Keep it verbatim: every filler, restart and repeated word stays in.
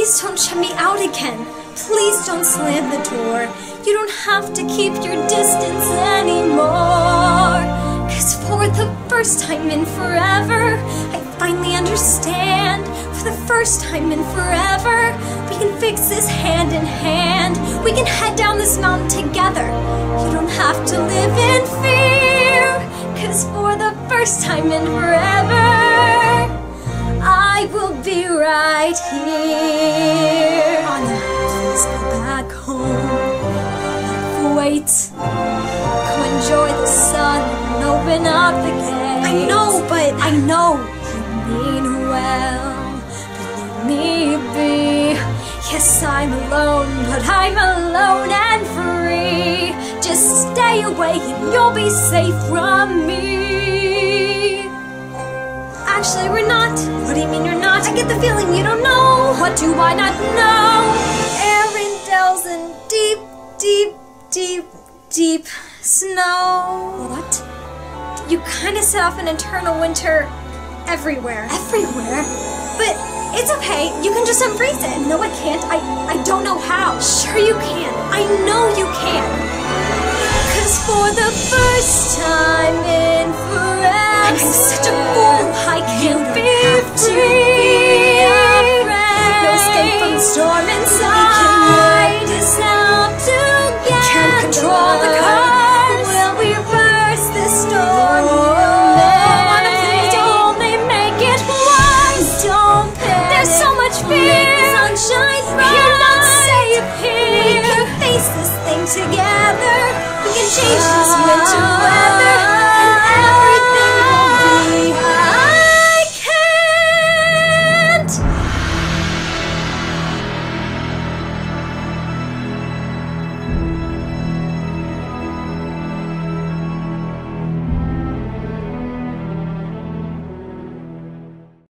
Please don't shut me out again. Please don't slam the door. You don't have to keep your distance anymore. Cause for the first time in forever, I finally understand. For the first time in forever, we can fix this hand in hand. We can head down this mountain together. You don't have to live in fear. Cause for the first time in forever, I will be right here. Anna, please go back home. Wait. Go enjoy the sun and open up the gate. I know, but I know you mean well. But leave me be. Yes, I'm alone, but I'm alone and free. Just stay away and you'll be safe from me. Actually, we're not. What do you mean you're not? I get the feeling you don't know. What do I not know? Arendelles in deep, deep, deep, deep snow. What? You kind of set off an eternal winter everywhere. Everywhere? But it's okay. You can just unfreeze it. No, I can't. I, I don't know how. Sure you can. I know you can. Cause for the first time in forever, I'm such a fool, I can't be free. No escape from the storm inside. This out together. Can't control the curse. We'll reverse this storm. Wanna please only make it worse. Don't panic. There's so much fear. Sunshine bright. You're not safe here. We can face this thing together. We can change this.